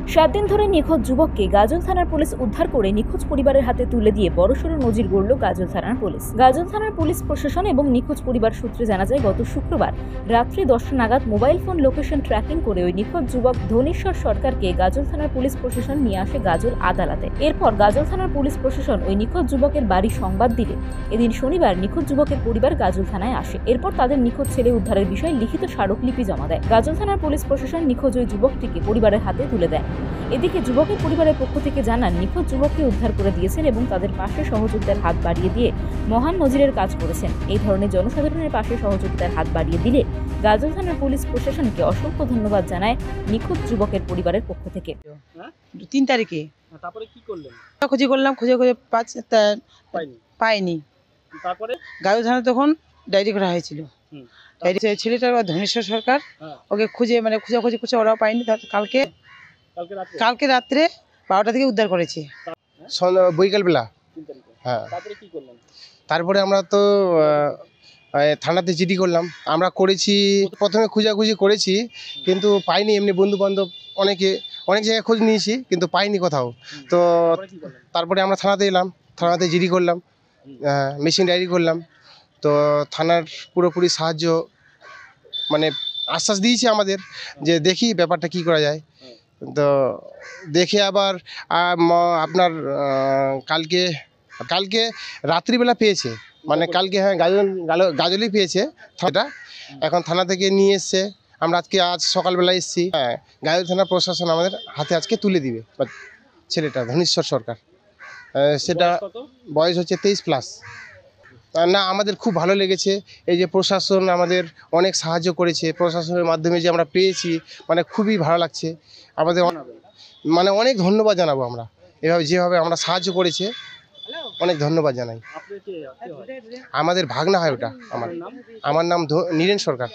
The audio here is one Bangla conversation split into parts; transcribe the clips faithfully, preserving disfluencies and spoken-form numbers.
সাত দিন ধরে নিখোঁজ যুবককে গাজল থানার পুলিশ উদ্ধার করে নিখোঁজ পরিবারের হাতে তুলে দিয়ে বড়সড় নজির গড়ল গাজল থানার পুলিশ। গাজল থানার পুলিশ প্রশাসন এবং নিখোঁজ পরিবার সূত্রে জানা যায়, গত শুক্রবার রাত্রি দশটা নাগাদ মোবাইল ফোন লোকেশন ট্র্যাকিং করে ওই নিখোঁজ যুবক ধনেশ্বর সরকারকে গাজল থানার পুলিশ প্রশাসন নিয়ে আসে গাজল আদালতে। এরপর গাজল থানার পুলিশ প্রশাসন ওই নিখোঁজ যুবকের বাড়ি সংবাদ দিলে এদিন শনিবার নিখোঁজ যুবকের পরিবার গাজল থানায় আসে। এরপর তাদের নিখোঁজ ছেলে উদ্ধারের বিষয়ে লিখিত স্মারকলিপি জমা দেয়। গাজল থানার পুলিশ প্রশাসন নিখোঁজ ওই যুবকটিকে পরিবারের হাতে তুলে দেয়। এদিকে যুবকের পরিবারের পক্ষ থেকে জানান, নিখোঁজ যুবককে উদ্ধার করে দিয়েছেন এবং তাদের পাশে সহযোগিতার হাত বাড়িয়ে দিয়ে মহান নজিরের কাজ করেছেন। এই ধরনের জনসাধারণের পাশে সহযোগিতার হাত বাড়িয়ে দিলে গাজল থানার পুলিশ প্রশাসনকে অসংখ্য ধন্যবাদ জানায় নিখোঁজ যুবকের পরিবারের পক্ষ থেকে। তিন তারিখে তারপরে কি করলেন? খুঁজে করলাম, খুঁজে খুঁজে পাইনি পাইনি তারপরে গাজল থানা তখন ডায়েরি করা হয়েছিল। ডায়েরি ছেলেটার ধনেশ্বর সরকার, ওকে খুঁজে মানে খুঁজে খুঁজে ওরাও পাইনি। কালকে কালকে রাতে কালকে রাত্রে বারোটা থেকে উদ্ধার করেছে, বৈকালবেলা। হ্যাঁ, তারপরে কি করলেন? তারপরে আমরা তো থানাতে জিডি করলাম। আমরা করেছি প্রথমে খোঁজাখুঁজি করেছি, কিন্তু পাইনি। এমনি বন্ধু বান্ধব অনেকে অনেক জায়গায় খোঁজ নিয়েছি, কিন্তু পাইনি কোথাও। তো তারপরে আমরা থানাতে এলাম, থানাতে জিডি করলাম, মেশিন ডায়েরি করলাম। তো থানার পুরোপুরি সাহায্য মানে আশ্বাস দিয়েছে আমাদের যে দেখি ব্যাপারটা কি করা যায়। তো দেখে আবার আপনার কালকে কালকে রাত্রিবেলা পেয়েছে, মানে কালকে হ্যাঁ গাজল গাজলই পেয়েছে থানাটা। এখন থানা থেকে নিয়ে এসছে, আমরা আজকে আজ সকালবেলা এসেছি। হ্যাঁ, গাজল থানা প্রশাসন আমাদের হাতে আজকে তুলে দিবে ছেলেটা ধনেশ্বর সরকার। সেটা বয়স হচ্ছে তেইশ প্লাস। না, আমাদের খুব ভালো লেগেছে এই যে প্রশাসন আমাদের অনেক সাহায্য করেছে। প্রশাসনের মাধ্যমে যে আমরা পেয়েছি, মানে খুবই ভালো লাগছে আমাদের। মানে অনেক ধন্যবাদ জানাবো আমরা, এভাবে যেভাবে আমরা সাহায্য করেছে অনেক ধন্যবাদ জানাই। আমাদের ভাগনা হয় ওটা। আমার আমার নাম নীরেন সরকার।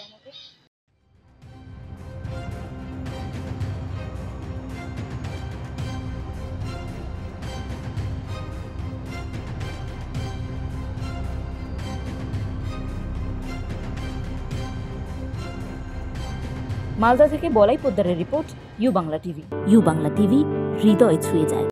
মালদা থেকে বলাই পোদ্দারের report, U Bangla TV. U Bangla TV, হৃদয় ছুঁয়ে যায়।